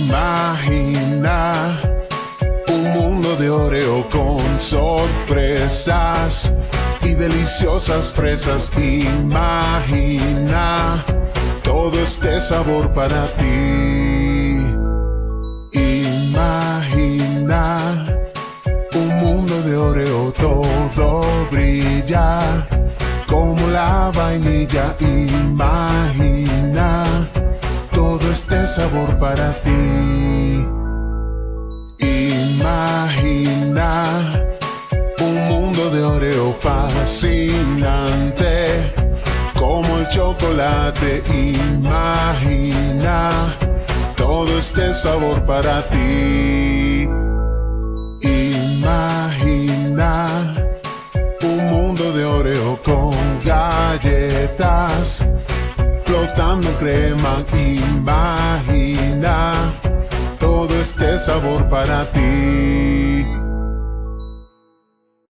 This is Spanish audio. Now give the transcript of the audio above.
Imagina un mundo de Oreo con sorpresas y deliciosas fresas. Imagina todo este sabor para ti. Imagina un mundo de Oreo, todo brilla como la vainilla. Imagina todo este sabor para ti. Imagina un mundo de Oreo fascinante como el chocolate. Imagina todo este sabor para ti. Imagina un mundo de Oreo con galletas flotando en crema. Imagina todo este sabor para ti.